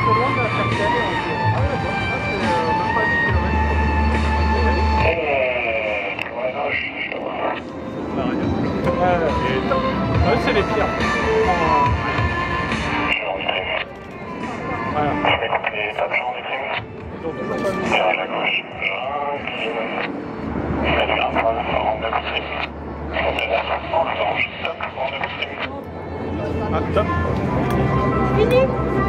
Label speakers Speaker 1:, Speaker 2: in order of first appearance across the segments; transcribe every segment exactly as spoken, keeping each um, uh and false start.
Speaker 1: peu loin de la capitale. Ah ouais, d'accord. Ah, c'est euh, même pas dix kilomètres.
Speaker 2: Et... Ouais, non, je, je te vois.
Speaker 1: La radio. Ouais, et top. Ouais, c'est les pires. Oh,
Speaker 2: Je suis en stream.
Speaker 1: voilà.
Speaker 2: Je vais couper les tables, je suis en stream.
Speaker 1: Ils ont toujours pas mis.
Speaker 2: Virage à gauche. J'incline. C'est du grappage, en double stream. Conteneur, en orange, top, en double stream.
Speaker 1: Ah, top.
Speaker 3: Fini.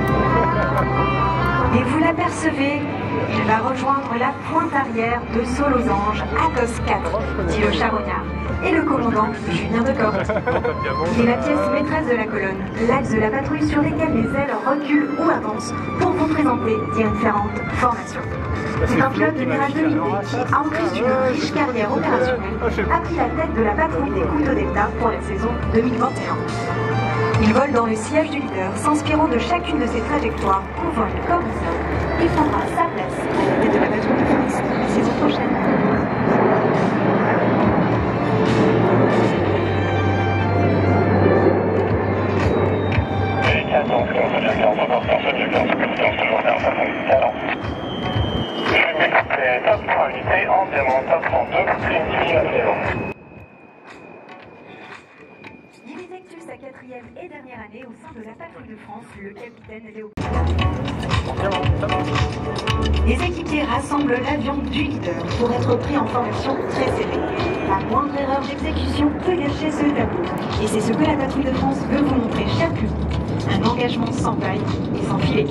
Speaker 3: Et vous l'apercevez, il va rejoindre la pointe arrière de Saulosange, Athos quatre, dit le charognard, et le commandant Julien Decorte. Il est la pièce maîtresse de la colonne, l'axe de la patrouille sur lesquels les ailes reculent ou avancent pour vous présenter différentes formations. C'est un pilote de Mirage deux mille qui, en plus d'une riche carrière opérationnelle, a pris la tête de la patrouille des couteaux d'État pour la saison deux mille vingt et un. Il vole dans le sillage du leader, s'inspirant de chacune de ses trajectoires pour vol comme ça, et prendra sa place à la tête de la patrouille de France la saison prochaine.
Speaker 2: Et quatorze, quinze, quinze, encore quinze, quinze, quinze, toujours quinze, soixante-dix, talent. Je vais m'écouter top qualité en diamant top trente-deux, stream dix la saison.
Speaker 3: Il effectue sa quatrième et dernière année au sein de la patrouille de France, le capitaine Léo. Les équipiers rassemblent l'avion du leader pour être pris en formation très serrée. La moindre erreur d'exécution peut gâcher ce tableau. Et c'est ce que la patrouille de France veut vous montrer chaque jour. Un engagement sans faille et sans filet.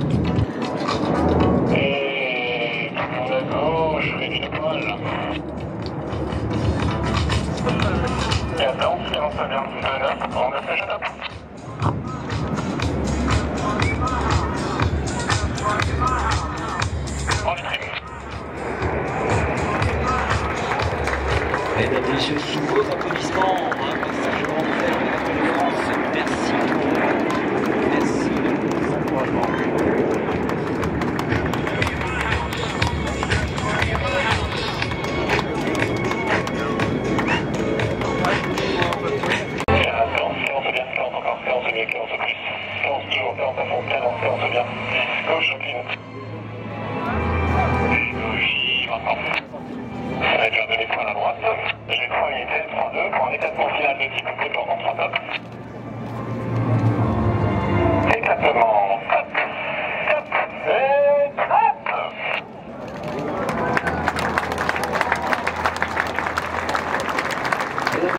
Speaker 2: Et toujours à gauche, riche de poil. quatorze, quinze, bien, deux, neuf, en neuf, je tape. En stream.
Speaker 4: Mesdames et messieurs, sous vos applaudissements, un passage volontaire de la patrouille de France. Merci. Merci de vos encouragements.
Speaker 2: Toujours quinze à fond, quinze, quinze bien. Gauche, pilote. Gauche, maintenant. Ça va être déjà donné point à droite. J'ai trois unités, trois deux pour un éclatement final de type deux pendant trois top.